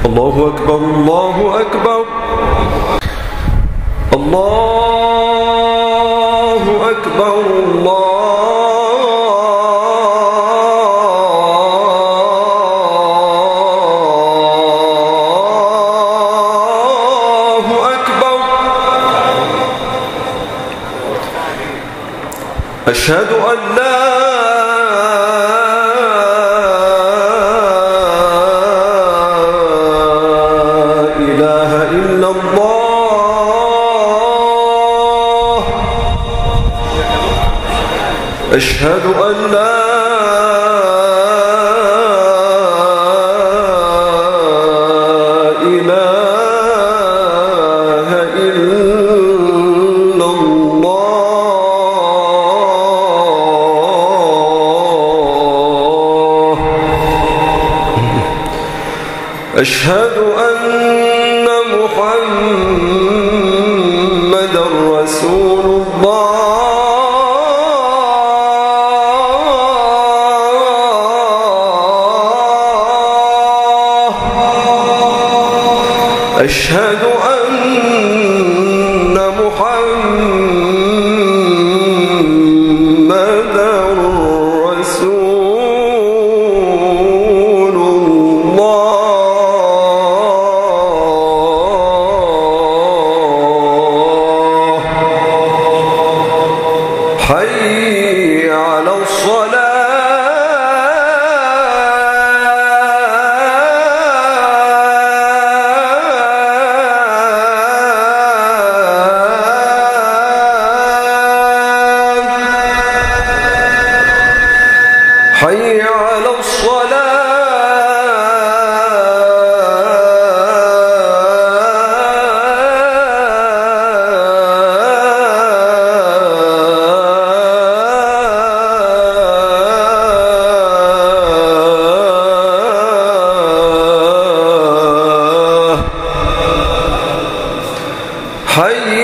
الله أكبر الله أكبر الله أكبر الله أكبر. أشهد أن لا إله إلا الله. أشهد أن لا إله إلا الله. أشهد أن محمدًا رسول الله. أشهد أن محمدًا رسول الله. حي على الصلاة. حي على الصلاة. حي